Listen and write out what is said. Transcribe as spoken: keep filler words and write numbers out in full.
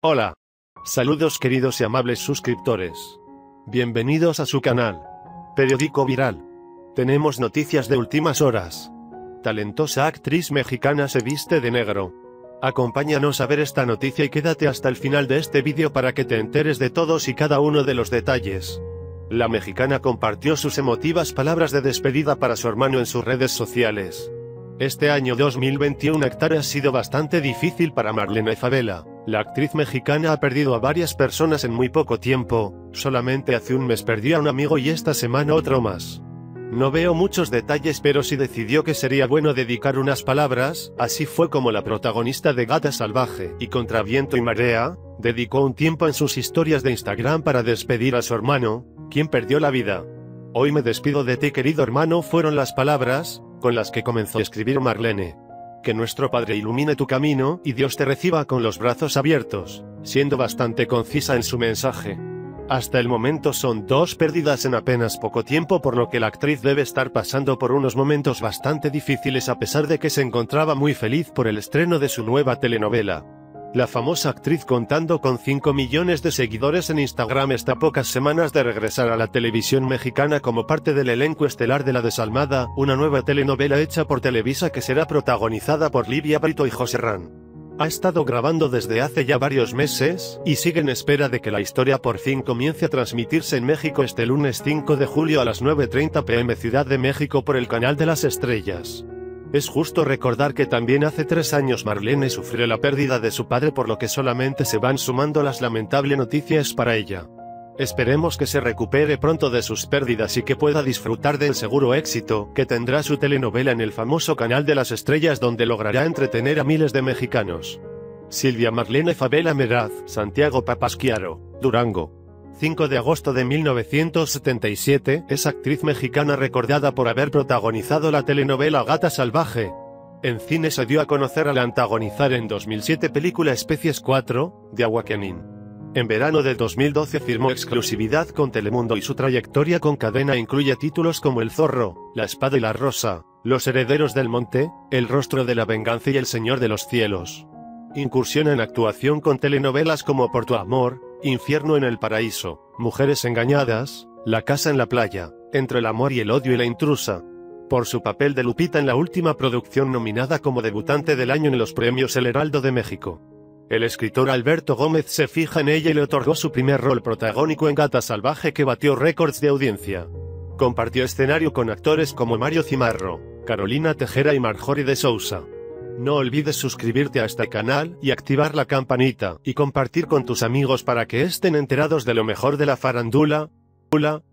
Hola. Saludos queridos y amables suscriptores. Bienvenidos a su canal. Periódico Viral. Tenemos noticias de últimas horas. Talentosa actriz mexicana se viste de negro. Acompáñanos a ver esta noticia y quédate hasta el final de este vídeo para que te enteres de todos y cada uno de los detalles. La mexicana compartió sus emotivas palabras de despedida para su hermano en sus redes sociales. Este año dos mil veintiuno Héctor ha sido bastante difícil para Marlene Favela. La actriz mexicana ha perdido a varias personas en muy poco tiempo. Solamente hace un mes perdió a un amigo y esta semana otro más. No veo muchos detalles, pero sí decidió que sería bueno dedicar unas palabras. Así fue como la protagonista de Gata Salvaje y Contra Viento y Marea dedicó un tiempo en sus historias de Instagram para despedir a su hermano, quien perdió la vida. Hoy me despido de ti, querido hermano, fueron las palabras con las que comenzó a escribir Marlene. Que nuestro Padre ilumine tu camino y Dios te reciba con los brazos abiertos, siendo bastante concisa en su mensaje. Hasta el momento son dos pérdidas en apenas poco tiempo, por lo que la actriz debe estar pasando por unos momentos bastante difíciles a pesar de que se encontraba muy feliz por el estreno de su nueva telenovela. La famosa actriz, contando con cinco millones de seguidores en Instagram, está a pocas semanas de regresar a la televisión mexicana como parte del elenco estelar de La Desalmada, una nueva telenovela hecha por Televisa que será protagonizada por Livia Brito y José Ran. Ha estado grabando desde hace ya varios meses, y sigue en espera de que la historia por fin comience a transmitirse en México este lunes cinco de julio a las nueve treinta p m Ciudad de México por el canal de las estrellas. Es justo recordar que también hace tres años Marlene sufrió la pérdida de su padre, por lo que solamente se van sumando las lamentables noticias para ella. Esperemos que se recupere pronto de sus pérdidas y que pueda disfrutar del seguro éxito que tendrá su telenovela en el famoso canal de las estrellas, donde logrará entretener a miles de mexicanos. Silvia Marlene Favela Meraz, Santiago Papasquiaro, Durango. cinco de agosto de mil novecientos setenta y siete, es actriz mexicana recordada por haber protagonizado la telenovela Gata Salvaje. En cine se dio a conocer al antagonizar en dos mil siete película Especies cuatro, de Aguaquenin. En verano de dos mil doce firmó exclusividad con Telemundo y su trayectoria con cadena incluye títulos como El Zorro, La Espada y la Rosa, Los Herederos del Monte, El Rostro de la Venganza y El Señor de los Cielos. Incursiona en actuación con telenovelas como Por tu amor, Infierno en el paraíso, Mujeres engañadas, La casa en la playa, Entre el amor y el odio y La intrusa. Por su papel de Lupita en la última producción nominada como debutante del año en los premios El Heraldo de México. El escritor Alberto Gómez se fija en ella y le otorgó su primer rol protagónico en Gata Salvaje, que batió récords de audiencia. Compartió escenario con actores como Mario Cimarro, Carolina Tejera y Marjorie de Sousa. No olvides suscribirte a este canal y activar la campanita y compartir con tus amigos para que estén enterados de lo mejor de la farándula.